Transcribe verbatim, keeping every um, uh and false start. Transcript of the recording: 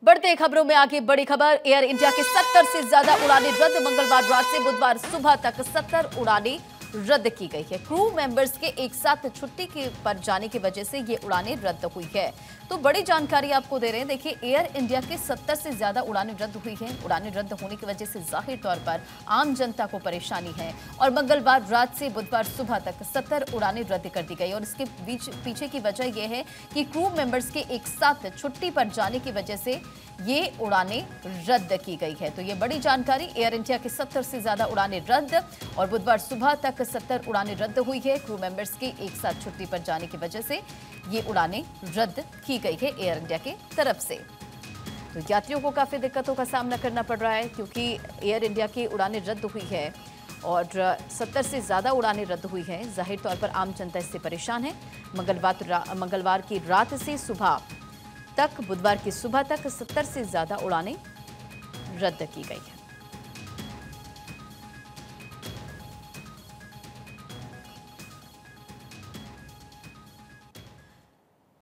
बढ़ते खबरों में आगे बड़ी खबर। एयर इंडिया के सत्तर से ज्यादा उड़ानें रद्द। मंगलवार रात से बुधवार सुबह तक सत्तर उड़ानें रद्द की गई है। क्रू मेंबर्स के एक साथ छुट्टी के पर जाने की वजह से ये उड़ानें रद्द हुई है। तो बड़ी जानकारी आपको दे रहे हैं। देखिए, एयर इंडिया के सत्तर से ज्यादा उड़ानें रद्द हुई हैं। उड़ानें रद्द होने की वजह से जाहिर तौर पर आम जनता को परेशानी है और मंगलवार रात से बुधवार सुबह तक सत्तर उड़ानें रद्द कर दी गई। और इसके बीच पीछे की वजह यह है कि क्रू मेंबर्स के एक साथ छुट्टी पर जाने की वजह से ये उड़ानें रद्द की गई है। तो ये बड़ी जानकारी। एयर इंडिया के सत्तर से ज्यादा उड़ानें रद्द और बुधवार सुबह तक सत्तर उड़ानें रद्द हुई है। क्रू मेंबर्स के एक साथ छुट्टी पर जाने की वजह से ये उड़ानें रद्द की गई है एयर इंडिया की तरफ से। तो यात्रियों को काफी दिक्कतों का सामना करना पड़ रहा है क्योंकि एयर इंडिया की उड़ानें रद्द हुई है और सत्तर से ज्यादा उड़ानें रद्द हुई हैं। जाहिर तौर पर आम जनता इससे परेशान है। मंगलवार मंगलवार की रात से सुबह तक बुधवार की सुबह तक सत्तर से ज्यादा उड़ानें रद्द की गई है।